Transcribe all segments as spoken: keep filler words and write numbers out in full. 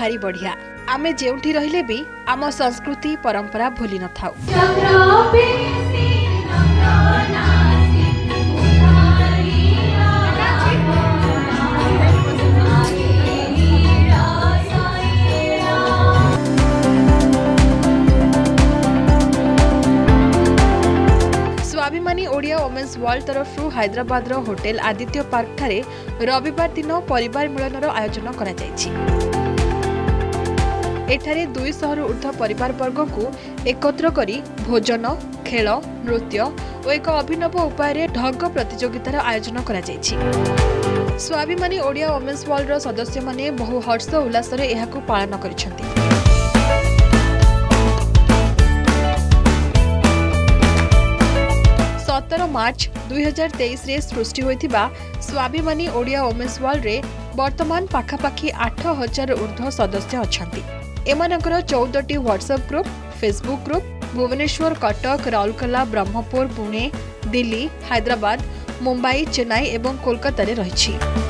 भारी बढ़िया। आमे जेउठी रहिले भी आम संस्कृति परंपरा भूली न थाउ। स्वाभिमानी ओडिया वोमेन्स वर्ल्ड तरफ हैदराबाद होटेल आदित्य पार्क ठारे रविवार दिन परिवार मिलन आयोजन करा जायछि। एठारे दुई सौ रु ऊर्ध्व परिवार वर्ग को एकत्र करी भोजन, खेल, नृत्य और एक अभिनव उपाय ढग प्रतियोगितार आयोजन करा जायछि। स्वाभिमानी ओडिया वोमेन्स वर्ल्ड रो सदस्य माने बहु हर्ष उल्लास रे एहाकु पालन करिसेंति। सत्रह मार्च दुई हजार तेईस रे सृष्टि होइथिबा स्वाभिमानी ओडिया वोमेन्स वर्ल्ड रे वर्तमान पाखापाखी आठ हजार ऊर्ध्व सदस्य अछंती। एमानकर चौदह टी WhatsApp group, Facebook group Bhubaneswar, Cuttack, Rourkela, Brahmapur, Pune, Delhi, Hyderabad, Mumbai, Chennai एवं कोलकाता रे रहिछि।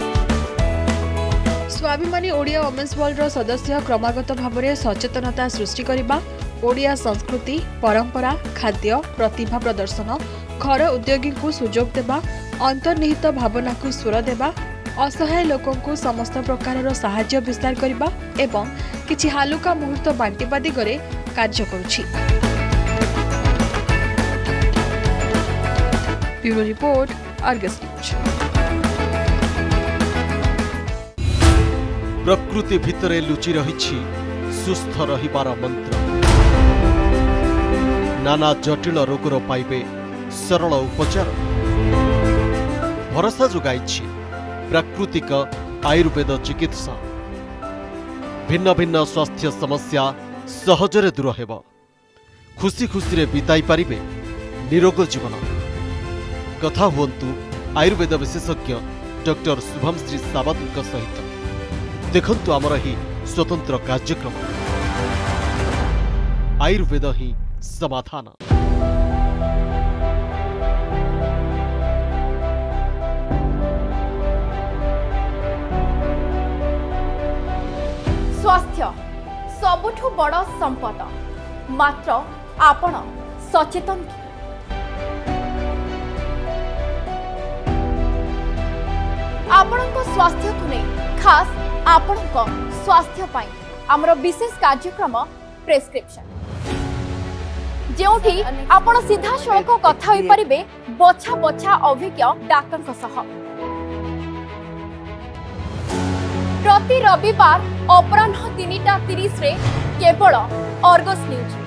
स्वाभिमानी ओडिया वोमेन्स वर्ल्ड रो सदस्य क्रमागत भाव में सचेतनता सृष्टि करबा, ओडिया संस्कृति, परंपरा, खाद्य, प्रतिभा प्रदर्शन, घर उद्योगी को सुजोग देबा, अंतर्निहित भावना को स्वर देबा, असहाय लोकों को समस्त प्रकार साहाय्य विस्तार करबा एवं किछि हालुका मुहूर्त बांटिबा दिगरे कार्य करुछि। Bureau report, Argus news. प्रकृति भितरे लुचि रहिछि सुस्थ रहिबार मंत्र। नाना जटिल रोगर पाइबे सरल उपचार। भरोसा जोगाइछि प्राकृतिक आयुर्वेद चिकित्सा। भिन्न भिन्न स्वास्थ्य समस्या सहजरे दूर हेब। खुशी खुशी रे बिताई पारिबे निरोग जीवन। कथा हुंतु आयुर्वेद विशेषज्ञ डॉक्टर शुभम श्री सावंत सहित। देखंतु आमर ही स्वतंत्र कार्यक्रम आयुर्वेद ही समाधान। स्वास्थ्य सबुठु बड़ संपद, मात्र आपण सचेतन कि? आपणक स्वास्थ्य को नहीं खास आपणक स्वास्थ्य पाई आमर विशेष कार्यक्रम प्रेस्क्रिप्शन, जेउठी आपण सीधा सड़क कथा होई परिबे बछा बछा अभिज्ञ डाक्टर सह। प्रति रविवार अपराह्न तीन टा तीस रे केवल आर्गस न्यूज।